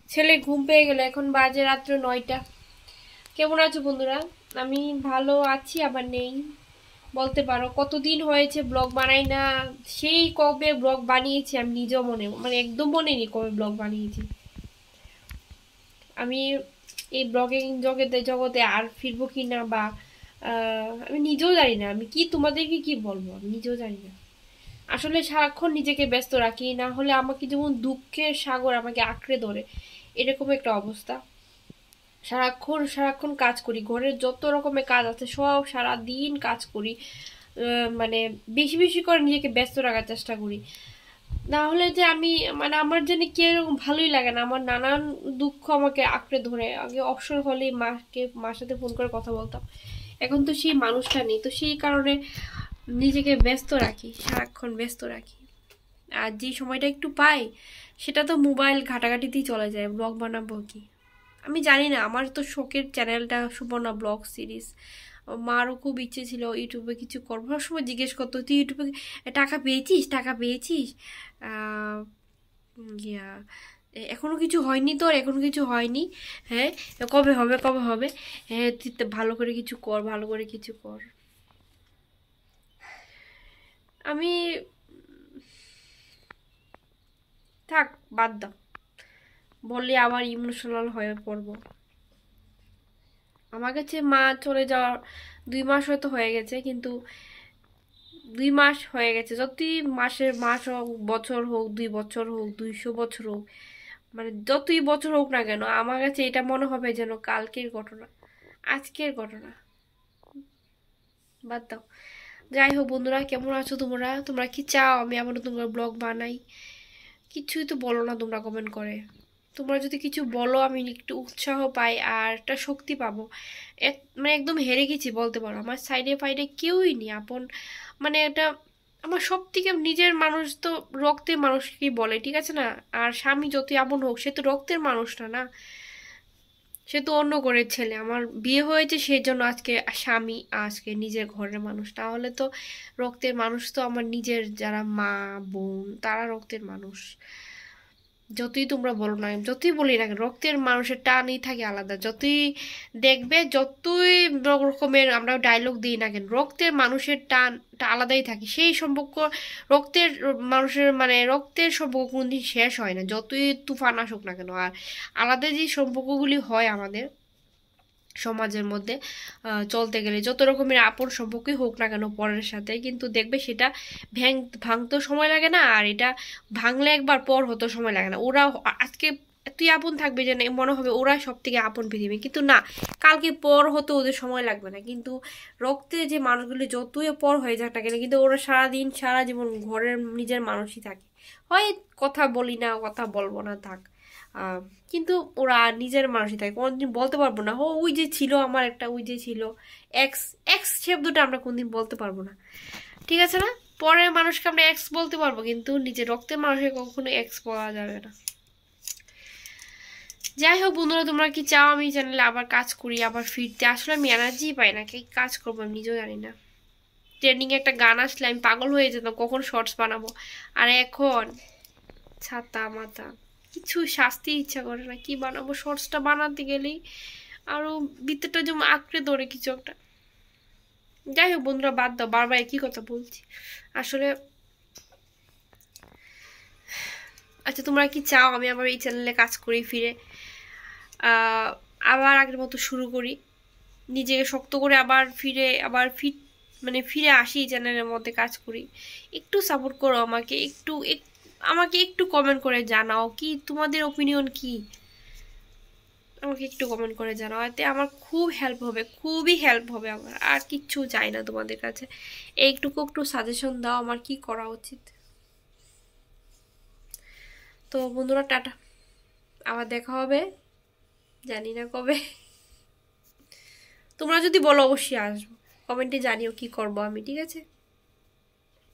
ছেলে ঘুম পেয়ে গেল, এখন বাজে রাত্র 9টা। কেমন আছো বন্ধুরা? আমি ভালো আছি আবার নেই বলতে পারো। কতদিন হয়েছে ব্লগ বানাই না। সেই কবে ব্লগ বানিয়েছি আমি নিজেও একদম মনে নেই কবে ব্লগ বানিয়েছি আমি। এই ব্লগিং জগতে জগতে আর ফিরবো কি না, বা আমি নিজেও জানি না আমি কি তোমাদেরকে কি বলবো, আমি নিজেও জানি না। আসলে সারাক্ষণ নিজেকে ব্যস্ত রাখি, না হলে আমাকে যেমন দুঃখের সাগর আমাকে আঁকড়ে ধরে, এরকম একটা অবস্থা। সারাক্ষণ সারাক্ষণ কাজ করি, ঘরের যত রকমের কাজ আছে সব সারা দিন কাজ করি। মানে বেশি বেশি করে নিজেকে ব্যস্ত রাখার চেষ্টা করি, না হলে যে আমি আমার জন্য কি এরকম ভালোই লাগে না। আমার নানান দুঃখ আমাকে আঁকড়ে ধরে। আগে অবসর হলেই মার সাথে ফোন করে কথা বলতাম, এখন তো সেই মানুষটা নেই, তো সেই কারণে নিজেকে ব্যস্ত রাখি, সারাক্ষণ ব্যস্ত রাখি। আর যে সময়টা একটু পাই সেটা তো মোবাইল ঘাটাঘাটিতেই চলে যায়। ব্লগ বানাবো কি, আমি জানি না। আমার তো শখের চ্যানেলটা সুবর্ণা ব্লগ সিরিজ। মারও খুব ইচ্ছে ছিল ইউটিউবে কিছু করবো, সবসময় জিজ্ঞেস করতো তুই ইউটিউবে টাকা পেয়েছিস, টাকা পেয়েছিস। ইয়া, এখনো কিছু হয়নি তোর, এখনো কিছু হয়নি। হ্যাঁ, কবে হবে কবে হবে? হ্যাঁ, তুই তো ভালো করে কিছু কর, ভালো করে কিছু কর। আমি থাক, বাদ দাও, বললে আবার ইমোশনাল হয়ে পড়বো। আমার কাছে মা চলে যাওয়ার 2 মাস হয়তো হয়ে গেছে, কিন্তু 2 মাস হয়ে গেছে, যতই মাস হোক, বছর হোক, 2 বছর হোক, 200 বছর হোক, যতই বছর হোক না কেন, আমার কাছে এটা মনে হবে যেন কালকের ঘটনা, আজকের ঘটনা। বাদ দাও। যাই হোক বন্ধুরা, কেমন আছো তোমরা? তোমরা কি চাও আমি আবার নতুন করে ব্লগ বানাই? কিছুই তো বলো না তোমরা কমেন্ট করে। তোমরা যদি কিছু বলো আমি একটু উৎসাহ পাই আর একটা শক্তি পাবো। একদম হেরে গেছি বলতে পারো, আমার সাইডে ফাইডে কেউই নেই আপন। এটা আমার সব থেকে নিজের মানুষ তো রক্তের মানুষকেই বলে, ঠিক আছে না? আর স্বামী যতই আপন হোক, সে তো রক্তের মানুষটা না, সে তো অন্য ঘরের ছেলে। আমার বিয়ে হয়েছে সেই জন্য আজকে স্বামী, আজকে নিজের ঘরের মানুষ। তাহলে তো রক্তের মানুষ তো আমার নিজের যারা মা বোন, তারা রক্তের মানুষ। যতই তোমরা বলো না, যতই বলি না, রক্তের মানুষের টানই থাকে আলাদা। যতই দেখবে, যতই রকমের আমরা ডায়লগ দিই না কেন, রক্তের মানুষের টানটা আলাদাই থাকে। সেই সম্পর্ক রক্তের মানুষের রক্তের সম্পর্ক কোনদিন শেষ হয় না, যতই তুফান আসুক না কেন। আর আলাদা যে সম্পর্কগুলি হয় আমাদের সমাজের মধ্যে চলতে গেলে, যত রকমের আপন সম্পর্কই হোক না কেন পরের সাথে, কিন্তু দেখবে সেটা ভাঙতেও সময় লাগে না, আর এটা ভাঙলে একবার পর হতেও সময় লাগে না। ওরা আজকে তুই আপন থাকবে যে মনে হবে ওরা সব থেকে আপন পৃথিবী, কিন্তু না, কালকে পর হতে ওদের সময় লাগবে না। কিন্তু রক্তে যে মানুষগুলি যতই পর হয়ে যাক না কেন, কিন্তু ওরা সারাদিন সারা জীবন ঘরের নিজের মানুষই থাকে। হয় কথা বলি না, কথা বলবো না, থাক। কিন্তু ওরা নিজের মানুষই থাকে, কোনদিন বলতে পারবো না ওই যে ছিল আমার একটা, ওই যে ছিল এক্স। এক্স শব্দটা আমরা কোনদিন বলতে পারবো না, ঠিক আছে না? পরের মানুষকে আমরা এক্স বলতে পারবো, কিন্তু নিজের রক্তের মানুষকে কখনো এক্স বলা যাবে না। যাই হোক বন্ধুরা, তোমরা কি চাও আমি চ্যানেলে আবার কাজ করি, আবার ফিরতে? আসলে আমি এনার্জি পাই না, কি কাজ করবো আমি নিজেও জানি না। ট্রেন্ডিং একটা গান আসলে আমি পাগল হয়ে যেতাম কখন শর্টস বানাবো, আর এখন ছাতা মাথা কিছু শাস্তি ইচ্ছা করে না, কি বানাবো? শর্টসটা বানাতে গেলেই আরো ভিতরটা যেমন আঁকড়ে ধরে কিছু একটা। যাই হোক বন্ধুরা, বাদ দাও, বারবার একই কথা বলছি আসলে। আচ্ছা, তোমরা কি চাও আমি আবার এই চ্যানেলে কাজ করি, ফিরে আবার আগের মতো শুরু করি, নিজেকে শক্ত করে আবার ফিরে আসি এই চ্যানেলের মধ্যে কাজ করি? একটু সাপোর্ট করো আমাকে, আমাকে একটু কমেন্ট করে জানাও কি তোমাদের ওপিনিয়ন কি, আমাকে একটু কমেন্ট করে জানাও, এতে আমার খুব হেল্প হবে, খুবই হেল্প হবে আমার। আর কিচ্ছু চাই না তোমাদের কাছে, এইটুকু একটু সাজেশন দাও আমার কি করা উচিত। তো বন্ধুরা, টাটা, আবার দেখা হবে, জানি না কবে। তোমরা যদি বলো অবশ্যই আসবো, কমেন্টে জানিও কি করবো আমি, ঠিক আছে?